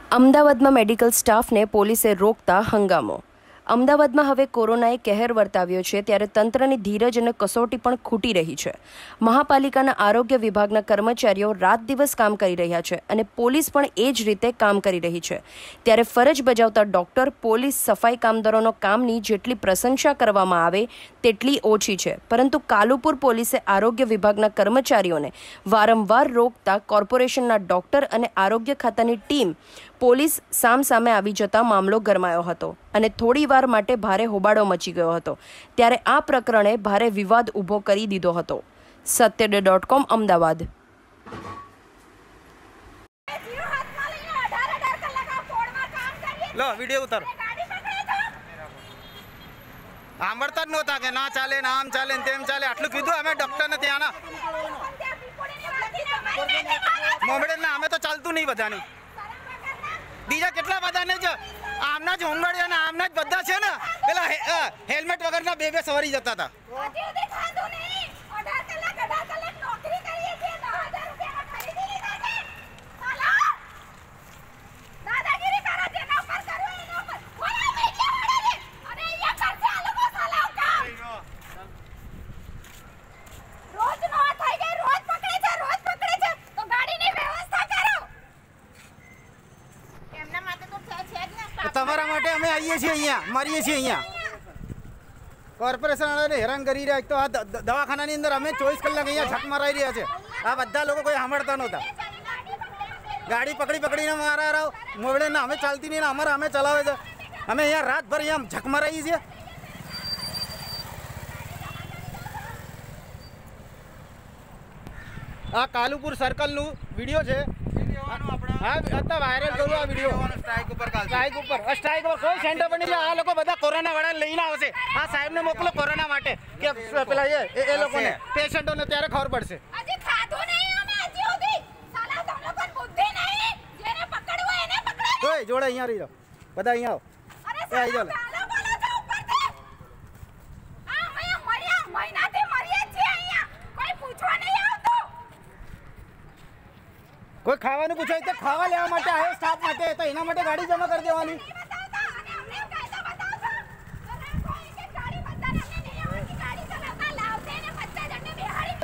અમદાવાદમાં મેડિકલ સ્ટાફને પોલીસે રોકતા હંગામો। અમદાવાદમાં હવે કોરોનાએ કહેર વર્તાવ્યો છે, ત્યારે તંત્રની ધીરજ અને કસોટી પણ ખૂટી રહી છે। મહાપાલિકાના આરોગ્ય વિભાગના કર્મચારીઓ રાત દિવસ કામ કરી રહ્યા છે અને પોલીસ પણ એ જ રીતે કામ કરી રહી છે। ત્યારે ફરજ બજાવતા ડોક્ટર, પોલીસ, સફાઈ કામદારોનો કામની જેટલી પ્રશંસા કરવામાં આવે તેટલી ઓછી છે, પરંતુ કાલુપુર પોલીસે આરોગ્ય વિભાગના કર્મચારીઓને વારંવાર રોકતા કોર્પોરેશનના ડોક્ટર અને આરોગ્ય ખાતાની ટીમ પોલીસ સામસામે આવી જતા મામલો ગરમાયો હતો અને થોડીવાર માટે ભારે હોબાળો મચી ગયો હતો। ત્યારે આ પ્રકરણે ભારે વિવાદ ઊભો કરી દીધો હતો। સત્યડે.com અમદાવાદ। लो वीडियो उतार सांभळता ज नहोता के ना चाले ना आम चाले तेम चाले आटलू कीधुं अमे डॉक्टर ने त्यां ना मोमडेलना अमे तो चालतुं नहीं बधानी बीजा केटला बधाने ज आमना ज होमगार्ड अने आमना ज बधा छे ने पेला हेल्मेट वगरना बे सवारी जता था। તમારા માટે અમે આવીએ છીએ, અહીંયા મરીએ છીએ। અહીંયા કોર્પોરેશન વાળાને હેરાન કરી રહ્યા। તો આ દવાખાનાની અંદર અમે 24 કલાક અહીંયા ઝક મરાઈ રહ્યા છે। આ બધા લોકો કોઈ સાંભળતા નહોતા, ગાડી પકડીને મારા રાવ મોવડે ને અમે ચાલતી નહીં ને અમારા અમે ચલાવે છે। અમે અહીંયા રાતભર અહીંયા ઝક મરાઈએ છીએ। આ કાલુપુર સર્કલનું વિડીયો છે। हाँ आता वायरल करूँ आ वीडियो स्ट्राइक पर कोई सेंटर पर नहीं। आ लोग बधा कोरोना वाला लईने आवशे। आ साहेब ने मोकलो कोरोना माटे के पेला ए लोगों ने पेशेंटों ने त्यारे खबर पड़शे। अजी खाधो नहीं અમે હજી સુધી સાલા તમ લોકો બુદ્ધિ નહીં જેને પકડવો એને પકડે। ઓય જોડે અહીંયા રહી જાઓ, બધા અહીંયા આવો। અરે આવી જાઓ બોલો છો ઉપરથી। આ મયા મર્યા મહિનાથી મર્યા છે અહીંયા, કોઈ પૂછવા નહીં આવતું। કોઈ ખાવાનું પૂછાય તો ખાવા લેવા માટે આવ્યો સ્ટાફ માટે, તો એના માટે ગાડી જમા કરી દેવાની।